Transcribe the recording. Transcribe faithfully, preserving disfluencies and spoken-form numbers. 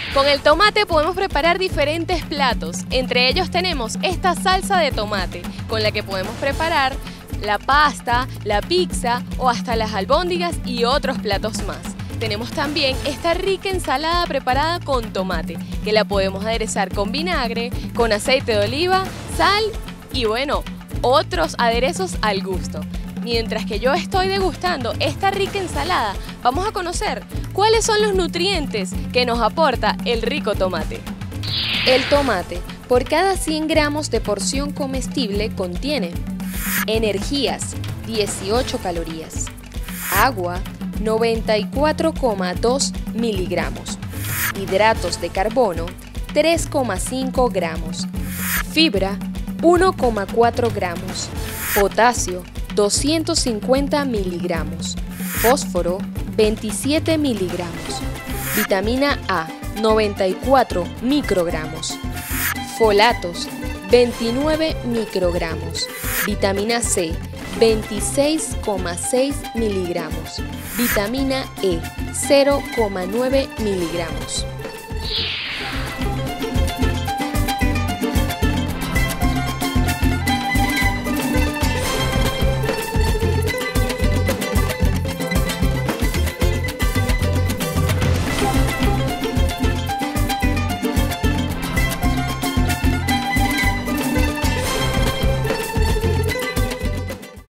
Con el tomate podemos preparar diferentes platos. Entre ellos tenemos esta salsa de tomate, con la que podemos preparar la pasta, la pizza o hasta las albóndigas y otros platos más. Tenemos también esta rica ensalada preparada con tomate, que la podemos aderezar con vinagre, con aceite de oliva, sal y bueno, otros aderezos al gusto. Mientras que yo estoy degustando esta rica ensalada, vamos a conocer cuáles son los nutrientes que nos aporta el rico tomate. El tomate, por cada cien gramos de porción comestible, contiene energías, dieciocho calorías, agua, noventa y cuatro coma dos miligramos, hidratos de carbono, tres coma cinco gramos, fibra, uno coma cuatro gramos, potasio, doscientos cincuenta miligramos, fósforo, veintisiete miligramos, vitamina A, noventa y cuatro microgramos, folatos, veintinueve microgramos, vitamina C, veintiséis coma seis miligramos, vitamina E, cero coma nueve miligramos.